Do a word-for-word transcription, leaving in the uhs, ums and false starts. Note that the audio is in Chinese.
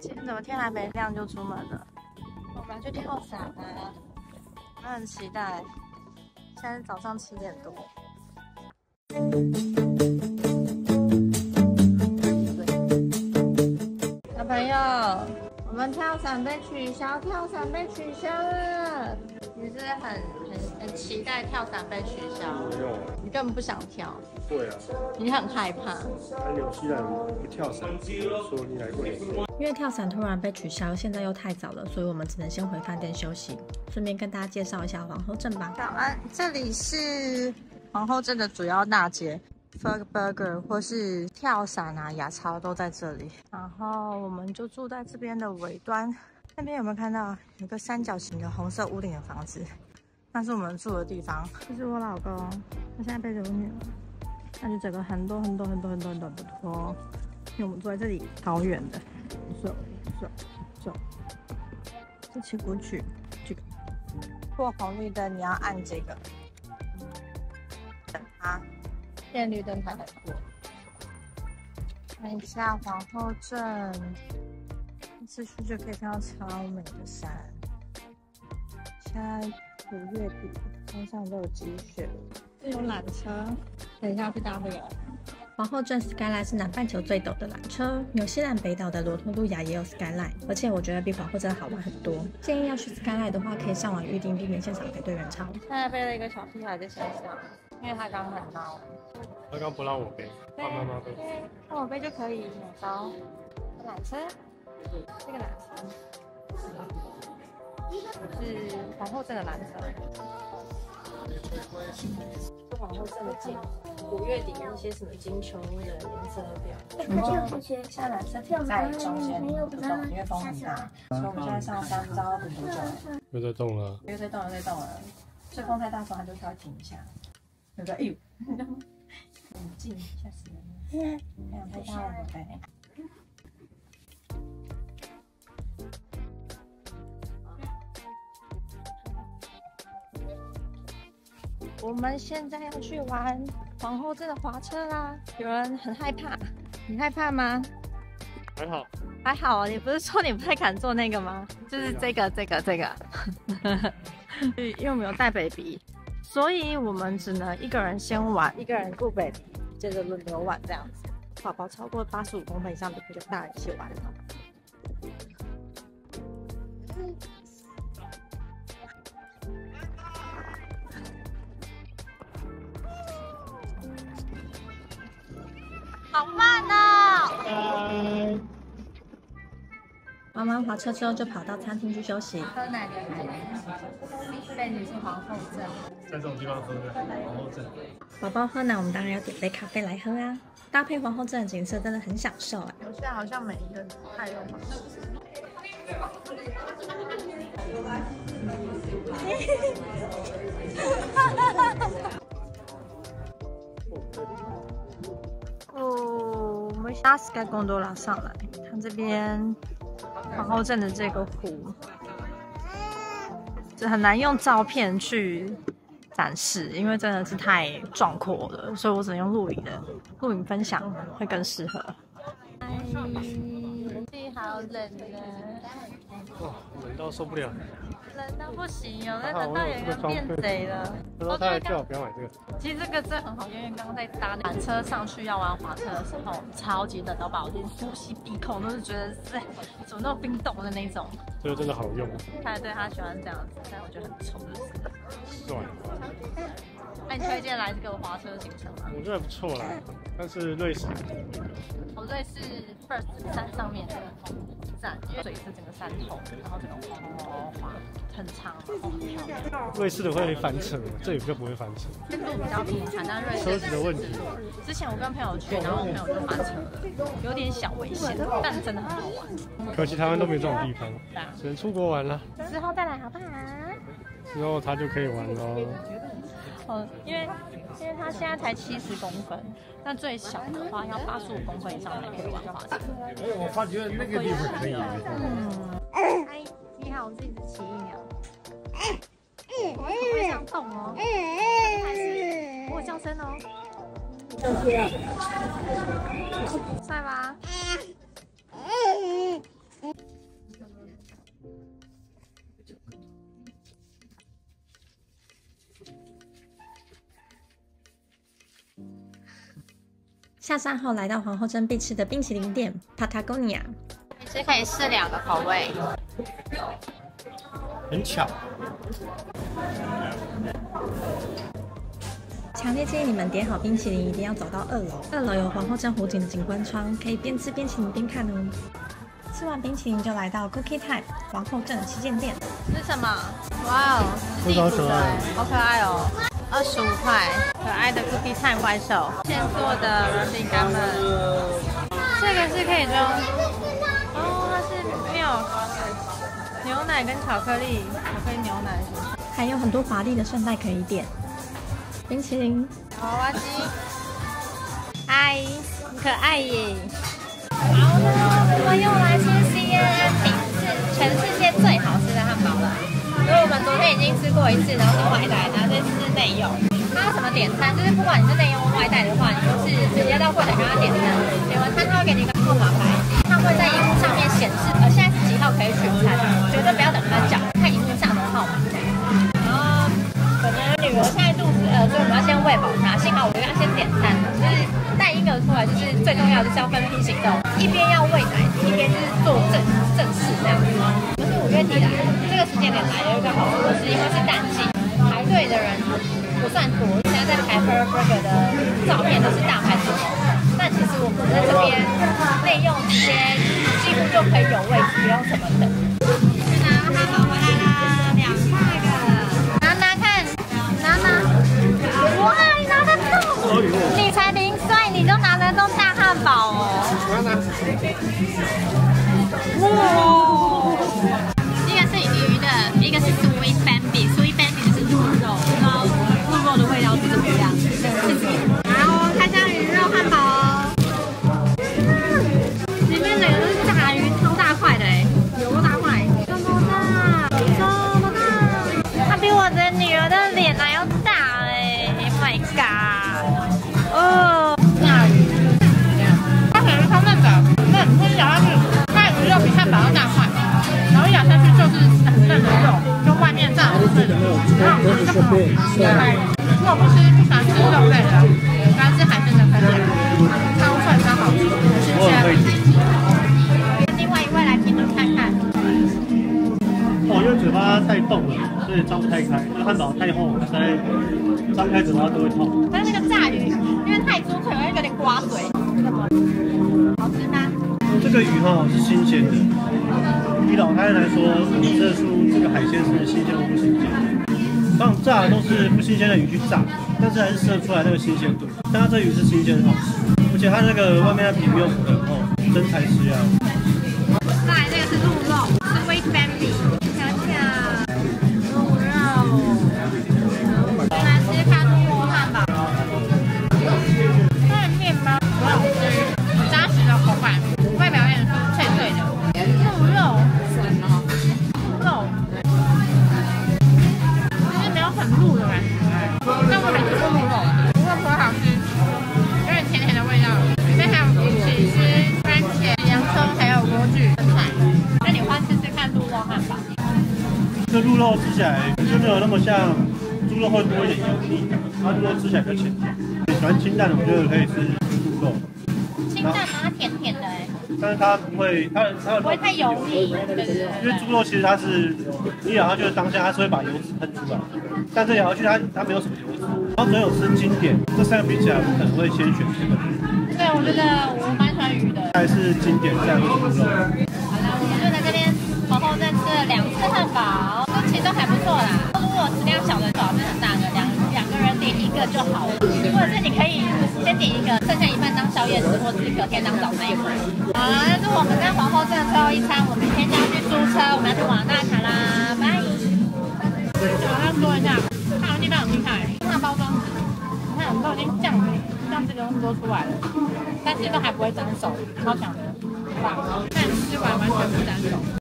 今天怎么天还没亮就出门了？我们去跳伞啊！我很期待。现在是早上七点多。小朋友，我们跳伞被取消，跳伞被取消了。你是很很很期待跳伞被取消？ 没有， 你根本不想跳。 对啊， 你很害怕。 来纽西兰不跳伞，说你来过纽西兰。 因为跳伞突然被取消，现在又太早了，所以我们只能先回饭店休息。顺便跟大家介绍一下皇后镇吧。 早安，这里是皇后镇的主要大街 ，Ferg Burger 或是跳伞啊、亚超都在这里。然后我们就住在这边的尾端，那边有没有看到有个三角形的红色屋顶的房子？那是我们住的地方。这是我老公，他现在背着我女儿，那就整个很多很多很多很多很多很多。因为我们住在这里，好远的，走走走，一起过去。这个过红绿灯，你要按这个，等它变绿灯才能过。看一下皇后镇，一次去就可以看到超美的山。现在五月底，山上都有积雪。这有缆车，等一下去搭这个。 皇后镇 Skyline 是南半球最陡的缆车，纽西兰北岛的罗托路亚也有 Skyline， 而且我觉得比皇后镇好玩很多。建议要去 Skyline 的话，可以上网预订，避免现场排队人潮。 现在背了一个小屁孩在身上，因为他刚很闹。 他刚不让我背，让妈妈背。 对，让我背就可以。秒包，缆车，这个缆车是皇后镇的缆车。是皇后镇的景，五月底一些什么金球的颜色表。然后下缆车在中间不动，因为风很大，所以我们现在上山，不知道要等多久。 又在动了， 又在动了，又在动了。所以风太大的时候，它就稍微停一下。有个哎呦，很近，吓死人了！太阳太大了，对。我们现在要去玩皇后镇的滑车啦！有人很害怕，你害怕吗？ 还好， 还好啊，你不是说你不太敢坐那个吗？就是这个、这个、这个。因为我们有带 baby， 所以我们只能一个人先玩，一个人顾 baby， 接着轮流玩这样子。宝宝超过八十五公分以上就可以跟大人一起玩了。好慢哦！ 玩完滑车之后，就跑到餐厅去休息。 喝奶的奶奶，被你是皇后镇， 在这种地方喝的皇后镇。 宝宝喝奶，我们当然要点杯咖啡来喝啊！搭配皇后镇的景色，真的很享受啊！ 现在好像每一个太用了。哦，我们搭 Sky Gondola 上来，看这边皇后镇的这个湖，这很难用照片去展示，因为真的是太壮阔了，所以我只能用录影的，录影分享会更适合。嗨，天气好冷呢， 哇，冷到受不了。 冷到不行，有的冷到有一个变贼了。 他说他还叫我不要买这个。 其实这个真的很好，因为刚刚在搭缆车上去要玩滑车的时候，超级冷到爆，连呼吸鼻孔都是觉得是怎么那么冰冻的那种。 这个真的好用。 他对他喜欢这样子，但我觉得很丑就是。 帅。 那你推荐来这个滑车行程吗？ 我觉得不错啦，但是瑞士。 我瑞士 First 山上面的站，因为水是整个山头，然后这种哗哗哗很长，然后很漂亮。 瑞士的会翻车，这里就不会翻车。 这路比较平坦，但瑞士车子的问题。 之前我跟朋友去，然后我朋友就翻车了，有点小危险，但真的很好玩。 可惜台湾都没有这种地方，只能出国玩了。 之后再来好不好？ 之后他就可以玩喽。 哦，因为因为它现在才七十公分，那最小的话要八十五公分以上才可以玩滑车。 哎，我发觉那个地方可以。 嗯。嗨，你好，我是一只奇异鸟。我头会想动哦。还是我有叫声哦。帅吗？ 下山后来到皇后镇必吃的冰淇淋店 Patagonia， 是可以试两个口味。 很巧。 强烈建议你们点好冰淇淋一定要走到二楼，二楼有皇后镇湖景的景观窗，可以边吃边淇淋边看哦。吃完冰淇淋就来到 Cookie Time 皇后镇旗舰店。 是什么？哇哦，是地主的，好可爱哦，二十五块，可爱的 Cookie Time 怪兽，现做的软饼干们。这个是可以装，哦，它是milk牛奶跟巧克力，巧克力牛奶是不是？ 还有很多华丽的圣代可以点。冰淇淋， 娃娃机，嗨，很可爱耶。好了，我们又来吃 C N N 饼，是全世界最好吃的汉堡了。因为我们昨天已经吃过一次，然后是外带，然后这次是内用。它有什么点餐？就是不管你是内用或外带的话，你就是直接到柜台跟他点餐，点完餐他会给你一个号码牌，它会在荧幕上面显示，呃，现在是几号可以取餐，绝对不要等他讲，看荧幕上的号码。然后本人的女儿现在肚子饿，所以我们要先喂饱她。幸好我们要先点餐，就是带婴儿出来，就是最重要的就是要分批行动，一边要喂奶，一边就是做正正事这样子。就是五月底来，这个时间点来有一个好处是因为是淡季，排队的人不算多。现在在排 Pearl Burger 的照片都是大排长龙，但其实我们在这边内用直接几乎就可以有位置，不用什么等。去拿汉堡回来啦，两块的，拿拿看，拿拿，哇，你拿得动，你才零岁你就拿得动大汉堡哦，拿拿，哇，一个是鱼的，一个是 Sweet Bambi，Sweet Bambi 就是鹿肉，然后鹿肉的味道是怎么样？然后开箱鱼肉汉堡哦，嗯，里面整个都是大鱼，超大块的哎，有多大块？这么大，这么大，它比我的女儿的脸还要大哎 ！Oh my god！ 哦，大鱼，它可能是超嫩的，嫩，它一咬下去，它的鱼肉比汉堡要大块，然后一咬下去就是很嫩的肉，就外面炸的脆的，然后就很好吃。如果不吃不喜欢吃肉类的，喜欢吃海鲜的可以，超脆超好吃，新鲜。另外一位来评论看看。 哦，因为嘴巴太动了，所以张不太开。这个汉堡太厚了，所以张开嘴巴都会痛。 但是那个炸鱼，因为太酥脆，会有点刮嘴。好吃吗？ 这个鱼哈是新鲜的。以老太太来说，我们这出这个海鲜是新鲜或不新鲜。放炸的都是不新鲜的鱼去炸，但是还是吃得出来那个新鲜度。但它这鱼是新鲜，好吃，而且它那个外面的皮没有腐的很厚，真材实料。 再来这个是鹿肉 ，Sweet Bambi， 瞧瞧，鹿肉。来吃看鹿肉汉堡，它的面包很好吃，扎实的口感，外表有点脆脆的。鹿肉，肉。很鹿的感觉，但我没吃过鹿肉，不过很好吃，有点甜甜的味道。里面还有起司、番茄、洋葱，还有莴苣的菜。那你换试试看鹿肉汉堡。 这鹿肉吃起来就没有那么像猪肉，会多一点油腻，它鹿肉吃起来比较浅甜。你喜欢清淡的，我觉得可以吃鹿肉。 清淡吗？它甜甜的哎。 但是它不会，它它不会太油腻，对对对。 因为猪肉其实它是你咬下去的当下，它是会把油脂喷出来，但是咬下去它它没有什么油脂。然后只有吃经典，这三个比起来，我可能会先选这个。 对，我觉得我蛮喜欢鱼的。 再是经典，再是猪肉。 好了，我们就在这边皇后镇吃了两次汉堡，都其实都还不错啦。如果食量小的最好是很大的，两两个人点一个就好了，或者是你可以先点一个，剩下一半当宵夜吃，或者是隔天当早餐一碗。好了，这是我们在皇后镇的最后一餐，我们明天就要去租车，我们要去瓦纳卡啦，拜。我要说一下，它有地方很厉害，它包装纸，你看都已经酱酱这个东西都出来了，但是都还不会沾手，超强的，哇！但吃完完全不沾手。